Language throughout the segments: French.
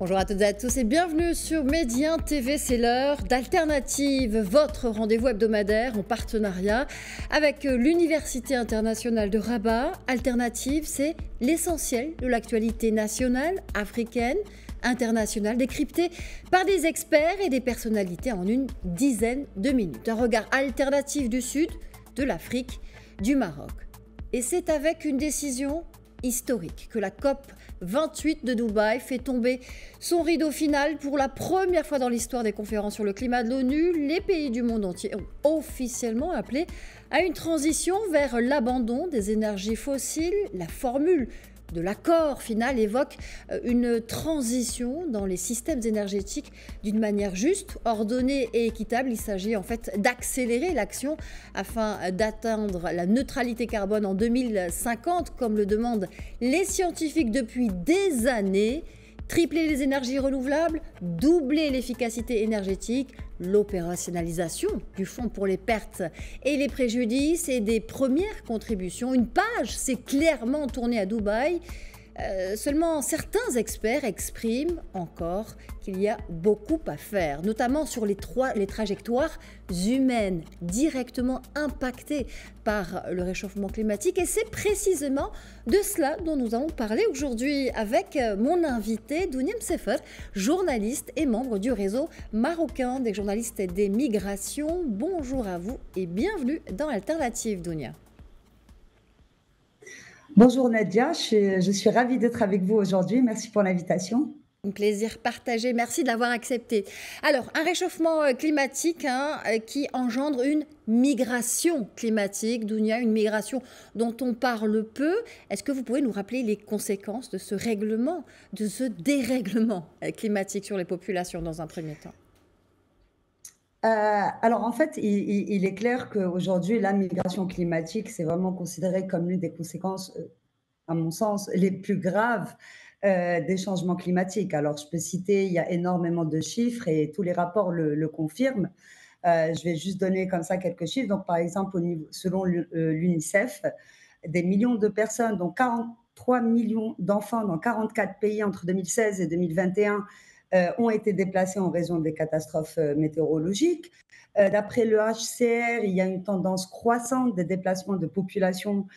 Bonjour à toutes et à tous et bienvenue sur Médien TV, c'est l'heure d'Alternative, votre rendez-vous hebdomadaire en partenariat avec l'Université internationale de Rabat. Alternative, c'est l'essentiel de l'actualité nationale, africaine, internationale, décryptée par des experts et des personnalités en une dizaine de minutes. Un regard alternatif du Sud, de l'Afrique, du Maroc. Et c'est avec une décision historique que la COP 28 de Dubaï fait tomber son rideau final. Pour la première fois dans l'histoire des conférences sur le climat de l'ONU, les pays du monde entier ont officiellement appelé à une transition vers l'abandon des énergies fossiles. La formule de l'accord final évoque une transition dans les systèmes énergétiques d'une manière juste, ordonnée et équitable. Il s'agit en fait d'accélérer l'action afin d'atteindre la neutralité carbone en 2050, comme le demandent les scientifiques depuis des années. Tripler les énergies renouvelables, doubler l'efficacité énergétique, l'opérationnalisation du fonds pour les pertes et les préjudices et des premières contributions. Une page s'est clairement tournée à Dubaï. Seulement, certains experts expriment encore qu'il y a beaucoup à faire, notamment sur les trajectoires humaines directement impactées par le réchauffement climatique. Et c'est précisément de cela dont nous allons parler aujourd'hui avec mon invité, Dounia Msefer, journaliste et membre du réseau marocain des journalistes des migrations. Bonjour à vous et bienvenue dans Alternative, Dounia. Bonjour Nadia, je suis ravie d'être avec vous aujourd'hui. Merci pour l'invitation. Un plaisir partagé, merci de l'avoir accepté. Alors, un réchauffement climatique qui engendre une migration climatique, Dounia, une migration dont on parle peu. Est-ce que vous pouvez nous rappeler les conséquences de ce règlement, de ce dérèglement climatique sur les populations dans un premier temps ? Alors en fait, il est clair qu'aujourd'hui, la migration climatique, c'est vraiment considéré comme l'une des conséquences, à mon sens, les plus graves des changements climatiques. Alors je peux citer, il y a énormément de chiffres et tous les rapports le confirment. Je vais juste donner comme ça quelques chiffres. Donc par exemple, selon l'UNICEF, des millions de personnes, dont 43 millions d'enfants dans 44 pays entre 2016 et 2021, ont été déplacés en raison des catastrophes météorologiques. D'après le HCR, il y a une tendance croissante des déplacements de population,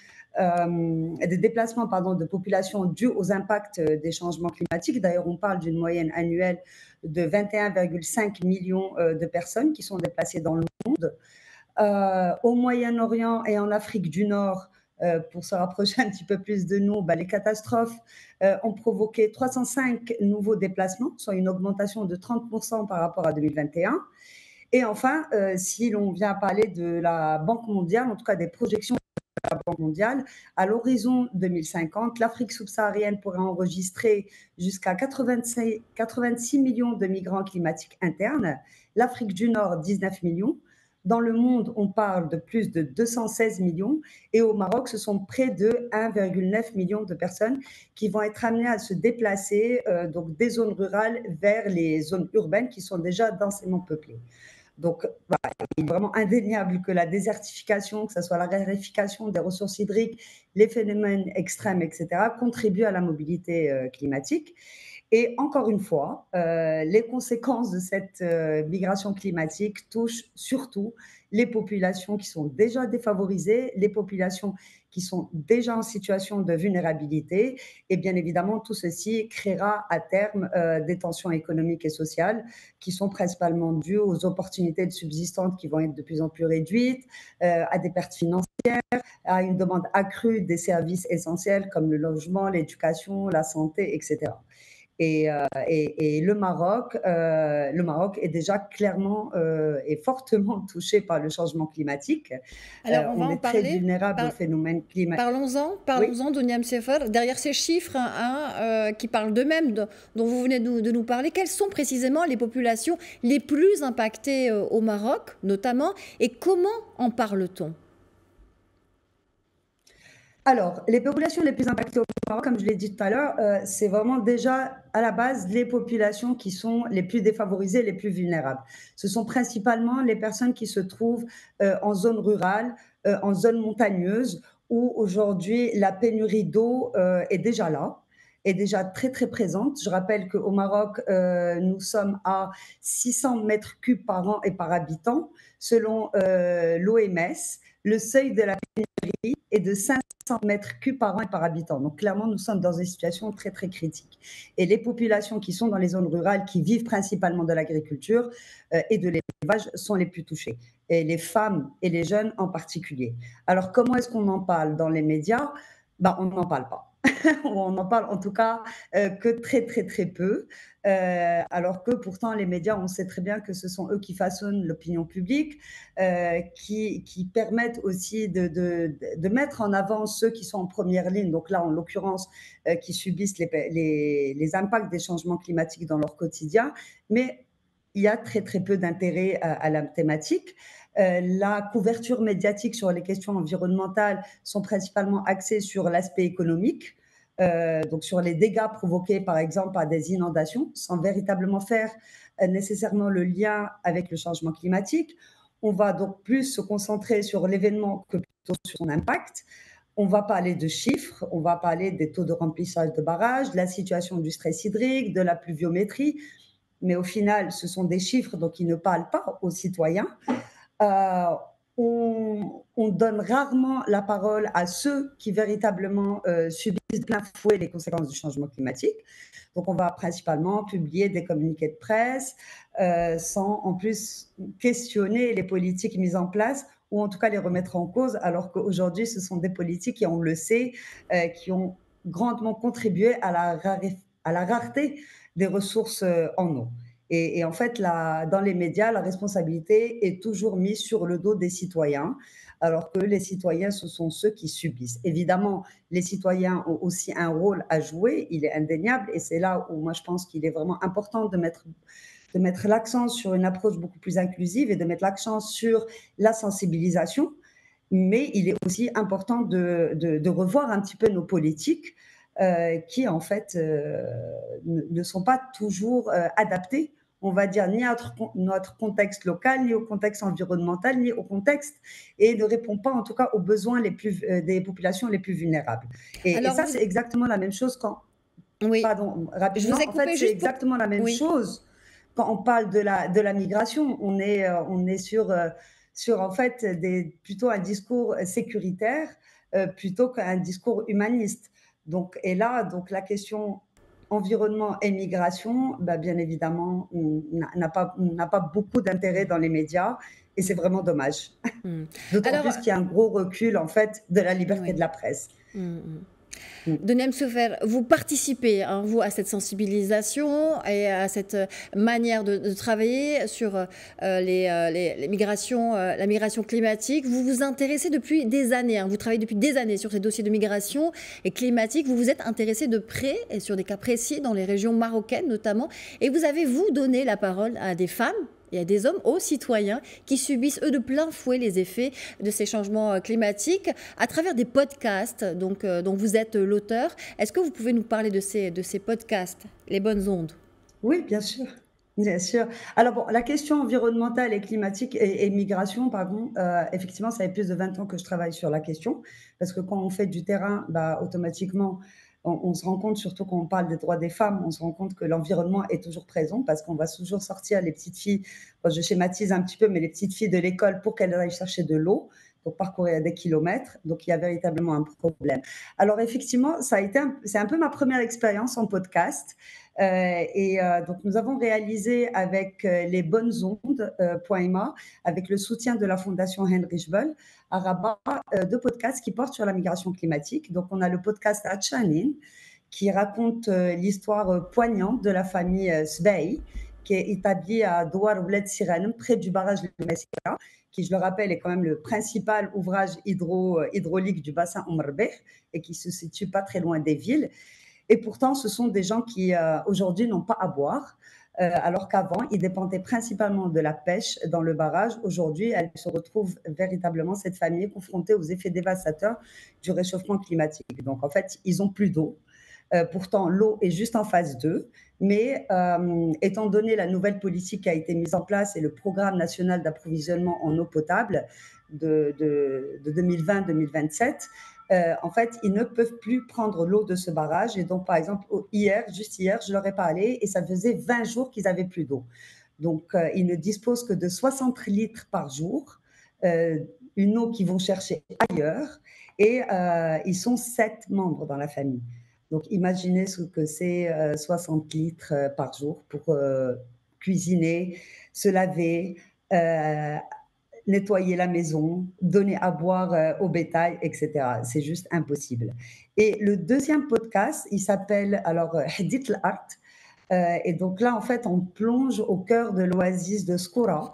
de population dus aux impacts des changements climatiques. D'ailleurs, on parle d'une moyenne annuelle de 21,5 millions de personnes qui sont déplacées dans le monde. Au Moyen-Orient et en Afrique du Nord, pour se rapprocher un petit peu plus de nous, les catastrophes ont provoqué 305 nouveaux déplacements, soit une augmentation de 30% par rapport à 2021. Et enfin, si l'on vient parler de la Banque mondiale, en tout cas des projections de la Banque mondiale, à l'horizon 2050, l'Afrique subsaharienne pourrait enregistrer jusqu'à 86 millions de migrants climatiques internes, l'Afrique du Nord 19 millions. Dans le monde, on parle de plus de 216 millions et au Maroc, ce sont près de 1,9 million de personnes qui vont être amenées à se déplacer donc des zones rurales vers les zones urbaines qui sont déjà densément peuplées. Donc, voilà, il est vraiment indéniable que la désertification, que ce soit la raréfaction des ressources hydriques, les phénomènes extrêmes, etc., contribuent à la mobilité climatique. Et encore une fois, les conséquences de cette migration climatique touchent surtout les populations qui sont déjà défavorisées, les populations qui sont déjà en situation de vulnérabilité. Et bien évidemment, tout ceci créera à terme des tensions économiques et sociales qui sont principalement dues aux opportunités de subsistance qui vont être de plus en plus réduites, à des pertes financières, à une demande accrue des services essentiels comme le logement, l'éducation, la santé, etc. Et le Maroc est déjà clairement et fortement touché par le changement climatique. Alors, on va On en est très parler. vulnérable au phénomène climatique. Parlons-en, Oui. Dounia Msefer. Derrière ces chiffres qui parlent d'eux-mêmes, dont vous venez de nous parler, quelles sont précisément les populations les plus impactées au Maroc, notamment, et comment en parle-t-on ? Alors, les populations les plus impactées au Maroc, comme je l'ai dit tout à l'heure, c'est vraiment déjà à la base les populations qui sont les plus défavorisées, les plus vulnérables. Ce sont principalement les personnes qui se trouvent en zone rurale, en zone montagneuse, où aujourd'hui la pénurie d'eau est déjà là. est déjà très, très présente. Je rappelle qu'au Maroc, nous sommes à 600 mètres cubes par an et par habitant. Selon l'OMS, le seuil de la pénurie est de 500 mètres cubes par an et par habitant. Donc clairement, nous sommes dans une situation très, très critique. Et les populations qui sont dans les zones rurales, qui vivent principalement de l'agriculture et de l'élevage, sont les plus touchées. Et les femmes et les jeunes en particulier. Alors, comment est-ce qu'on en parle dans les médias? Ben, on n'en parle pas. On en parle en tout cas que très très très peu, alors que pourtant les médias, on sait très bien que ce sont eux qui façonnent l'opinion publique, qui permettent aussi de mettre en avant ceux qui sont en première ligne, donc là en l'occurrence qui subissent les impacts des changements climatiques dans leur quotidien, mais il y a très très peu d'intérêt à la thématique. La couverture médiatique sur les questions environnementales sont principalement axées sur l'aspect économique, donc sur les dégâts provoqués par exemple par des inondations, sans véritablement faire nécessairement le lien avec le changement climatique. On va donc plus se concentrer sur l'événement que plutôt sur son impact. On va parler de chiffres, on va parler des taux de remplissage de barrages, de la situation du stress hydrique, de la pluviométrie, mais au final, ce sont des chiffres donc qui ne parlent pas aux citoyens. Euh, on donne rarement la parole à ceux qui véritablement subissent de plein fouet les conséquences du changement climatique. Donc, on va principalement publier des communiqués de presse sans en plus questionner les politiques mises en place ou en tout cas les remettre en cause, alors qu'aujourd'hui, ce sont des politiques qui, on le sait, qui ont grandement contribué à la rareté des ressources en eau. Et en fait, dans les médias, la responsabilité est toujours mise sur le dos des citoyens, alors que les citoyens, ce sont ceux qui subissent. Évidemment, les citoyens ont aussi un rôle à jouer, il est indéniable, et c'est là où moi je pense qu'il est vraiment important de mettre l'accent sur une approche beaucoup plus inclusive et de mettre l'accent sur la sensibilisation. Mais il est aussi important de revoir un petit peu nos politiques qui, en fait, ne sont pas toujours adaptées, on va dire, ni à notre contexte local, ni au contexte environnemental, ni au contexte, et ne répond pas, en tout cas, aux besoins des populations les plus vulnérables. Et Alors, ça, c'est exactement la même chose quand... oui, Pardon, je vous rapidement. ai En fait, coupé c'est juste pour... exactement la même Oui. chose quand on parle de la migration. On est sur en fait, plutôt un discours sécuritaire plutôt qu'un discours humaniste. Donc, et là, donc, la question environnement et migration, bah, bien évidemment, n'a pas beaucoup d'intérêt dans les médias et c'est Mm. vraiment dommage. Mm. D'autant Alors, plus qu'il y a un gros recul, en fait, de la liberté oui. de la presse. Mm, mm. Mm. Deunem Soufer, vous participez, hein, vous, à cette sensibilisation et à cette manière de travailler sur les migrations, la migration climatique. Vous vous intéressez depuis des années, hein, vous travaillez depuis des années sur ces dossiers de migration et climatique. Vous vous êtes intéressé de près et sur des cas précis dans les régions marocaines notamment. Et vous avez, vous, donné la parole à des femmes et à des hommes, aux citoyens qui subissent, eux, de plein fouet les effets de ces changements climatiques à travers des podcasts dont vous êtes l'auteur. Est-ce que vous pouvez nous parler de ces podcasts, Les Bonnes Ondes? Oui, bien sûr. Bien sûr. Alors bon, la question environnementale et climatique et migration, pardon, effectivement, ça fait plus de 20 ans que je travaille sur la question, parce que quand on fait du terrain, bah, automatiquement, on se rend compte, surtout quand on parle des droits des femmes, on se rend compte que l'environnement est toujours présent, parce qu'on va toujours sortir les petites filles, bon, je schématise un petit peu, mais les petites filles de l'école pour qu'elles aillent chercher de l'eau, pour parcourir des kilomètres. Donc, il y a véritablement un problème. Alors, effectivement, c'est un peu ma première expérience en podcast. Donc, nous avons réalisé avec les bonnes ondes.ma, avec le soutien de la Fondation Heinrich Böll à Rabat, deux podcasts qui portent sur la migration climatique. Donc, on a le podcast Atchanin, qui raconte l'histoire poignante de la famille Sbey, qui est établie à Douar Ouled Siranem, près du barrage de Messika, qui, je le rappelle, est quand même le principal ouvrage hydraulique du bassin Omrbeh et qui se situe pas très loin des villes. Et pourtant, ce sont des gens qui, aujourd'hui, n'ont pas à boire, alors qu'avant, ils dépendaient principalement de la pêche dans le barrage. Aujourd'hui, elle se retrouve véritablement, cette famille, confrontée aux effets dévastateurs du réchauffement climatique. Donc, en fait, ils n'ont plus d'eau. Pourtant, l'eau est juste en phase 2, mais étant donné la nouvelle politique qui a été mise en place et le programme national d'approvisionnement en eau potable de 2020-2027, en fait, ils ne peuvent plus prendre l'eau de ce barrage. Et donc, par exemple, juste hier, je leur ai parlé et ça faisait 20 jours qu'ils n'avaient plus d'eau. Donc, ils ne disposent que de 60 litres par jour, une eau qu'ils vont chercher ailleurs. Et ils sont 7 membres dans la famille. Donc, imaginez ce que c'est 60 litres par jour pour cuisiner, se laver, nettoyer la maison, donner à boire au bétail, etc. C'est juste impossible. Et le deuxième podcast, il s'appelle alors Hadith al-Art. Et donc là, en fait, on plonge au cœur de l'oasis de Skoura.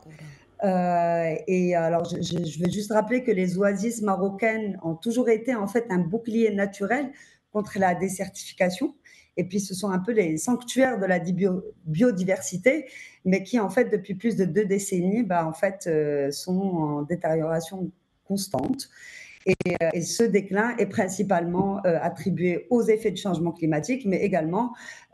Et alors, je veux juste rappeler que les oasis marocaines ont toujours été en fait un bouclier naturel contre la désertification. Et puis, ce sont un peu les sanctuaires de la biodiversité, mais qui, en fait, depuis plus de 2 décennies, en fait, sont en détérioration constante. Et ce déclin est principalement attribué aux effets du changement climatique, mais également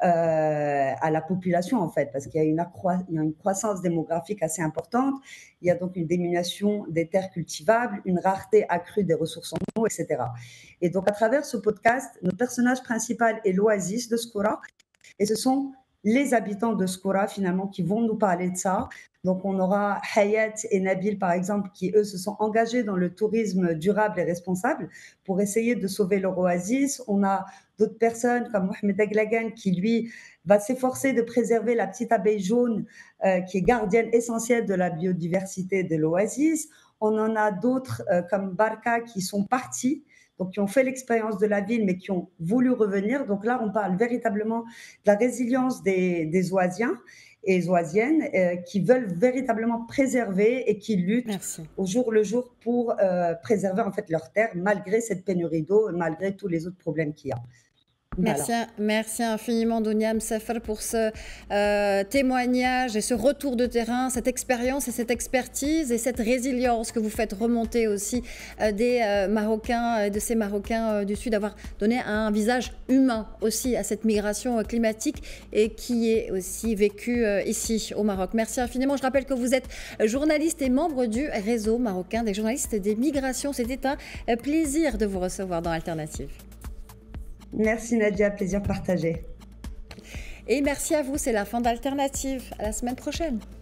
à la population, en fait, parce qu'il y a une croissance démographique assez importante. Il y a donc une diminution des terres cultivables, une rareté accrue des ressources en eau, etc. Et donc, à travers ce podcast, notre personnage principal est l'oasis de Skoura, et ce sont les habitants de Skoura, finalement, qui vont nous parler de ça. Donc, on aura Hayat et Nabil, par exemple, qui, eux, se sont engagés dans le tourisme durable et responsable pour essayer de sauver leur oasis. On a d'autres personnes comme Mohamed Aglagan, qui, lui, va s'efforcer de préserver la petite abeille jaune, qui est gardienne essentielle de la biodiversité de l'oasis. On en a d'autres comme Barka, qui sont partis, donc qui ont fait l'expérience de la ville, mais qui ont voulu revenir. Donc là, on parle véritablement de la résilience des Oisiens et Oisiennes qui veulent véritablement préserver et qui luttent au jour le jour pour préserver en fait leurs terres, malgré cette pénurie d'eau et malgré tous les autres problèmes qu'il y a. Merci infiniment Dounia Msafar pour ce témoignage et ce retour de terrain, cette expérience et cette expertise et cette résilience que vous faites remonter aussi des Marocains, de ces Marocains du Sud, d'avoir donné un visage humain aussi à cette migration climatique et qui est aussi vécue ici au Maroc. Merci infiniment. Je rappelle que vous êtes journaliste et membre du réseau marocain des journalistes des migrations. C'était un plaisir de vous recevoir dans Alternative. Merci Nadia, plaisir partagé. Et merci à vous, c'est la fin d'Alternative. À la semaine prochaine.